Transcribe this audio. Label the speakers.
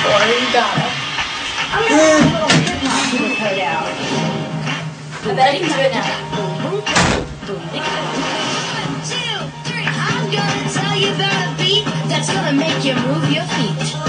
Speaker 1: before. You got it.
Speaker 2: I'm gonna have a little hip-hop to cut out.
Speaker 1: I bet I can do it now.
Speaker 2: 1, 2, 3. I'm gonna tell you about a beat that's gonna make you move your feet.